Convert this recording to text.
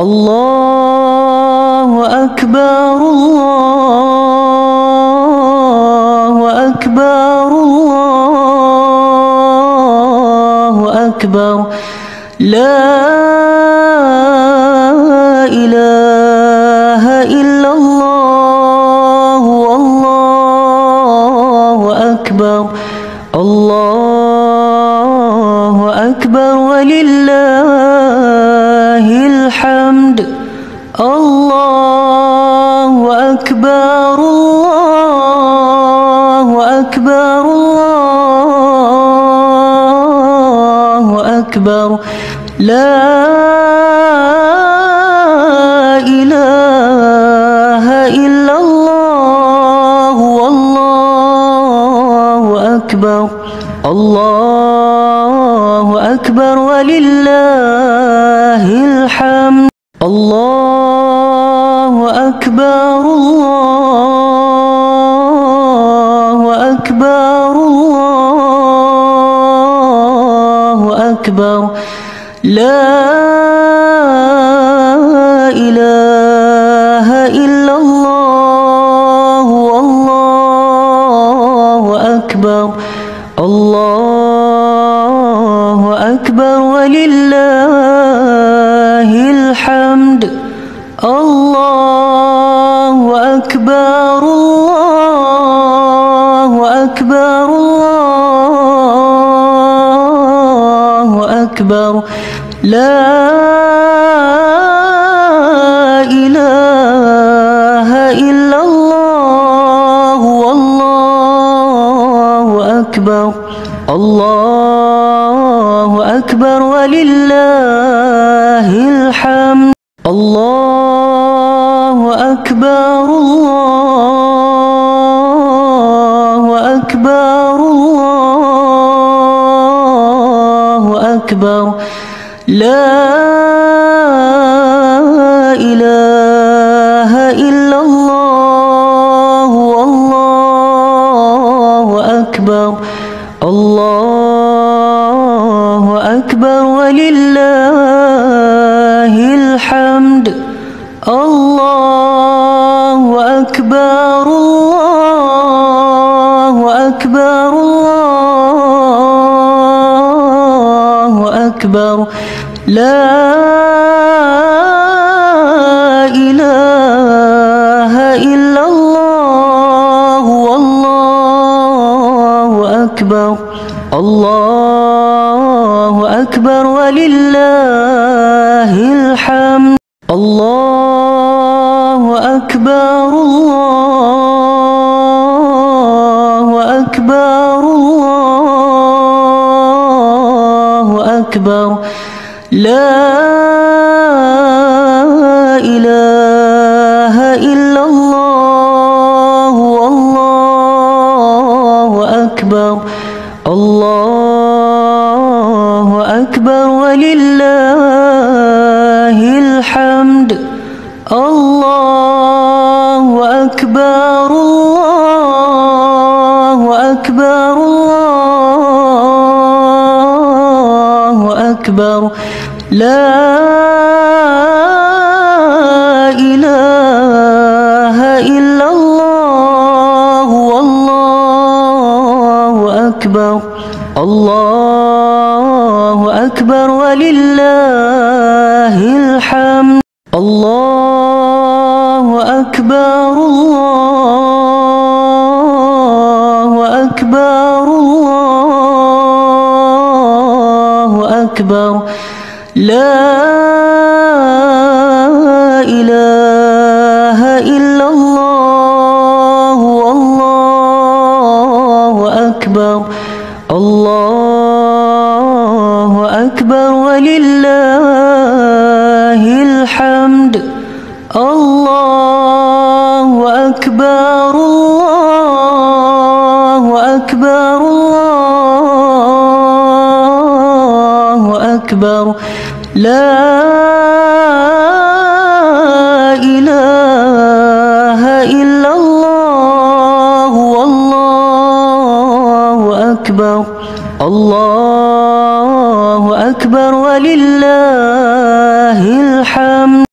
الله أكبر الله أكبر الله أكبر لا إله إلا الله والله أكبر الله أكبر ولله الحمد الله أكبر الله أكبر الله أكبر لا إله إلا الله والله أكبر الله أكبر ولله الحمد الله أكبر الله أكبر الله أكبر لا إله إلا الله والله أكبر الله أكبر ولله الحمد الله أكبر الله أكبر الله أكبر لا إله إلا الله والله أكبر الله أكبر ولله الحمد الله أكبر الله أكبر الله أكبر لا إله إلا الله والله أكبر الله أكبر ولله الحمد الله أكبر الله أكبر الله أكبر لا إله إلا الله والله أكبر الله أكبر ولله الحمد الله أكبر الله أكبر الله أكبر لا إله إلا الله والله أكبر الله أكبر ولله الحمد الله أكبر الله أكبر الله أكبر لا إله إلا الله والله أكبر الله أكبر ولله الحمد الله أكبر الله أكبر الله أكبر لا إله إلا الله والله أكبر الله أكبر ولله الحمد الله أكبر الله أكبر الله أكبر لا إله إلا الله والله أكبر الله أكبر ولله الحمد.